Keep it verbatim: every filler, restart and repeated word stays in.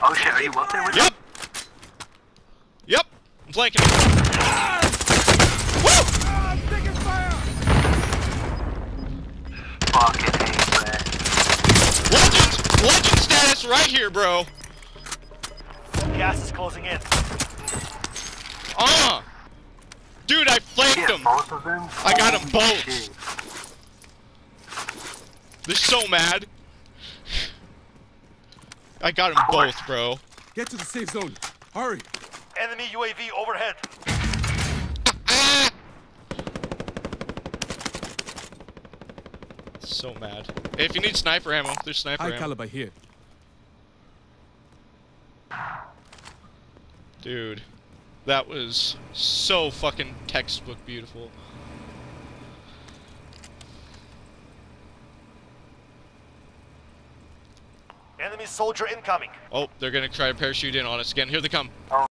Oh shit, are you up there with Yep! him? Yep! I'm flanking him. Ah! Woo! Ah, I'm taking fire! Fucking hate that. Legend! Legend status right here, bro! Gas is closing in. Uh! Dude, I flanked Yeah, him! both of them? I got them Holy both! shit. They're so mad. I got them both, bro. Get to the safe zone. Hurry. Enemy U A V overhead. So mad. Hey, if you need sniper ammo, there's sniper High ammo. caliber here. Dude, that was so fucking textbook beautiful. Enemy soldier incoming. Oh, they're gonna try to parachute in on us again. Here they come. Oh.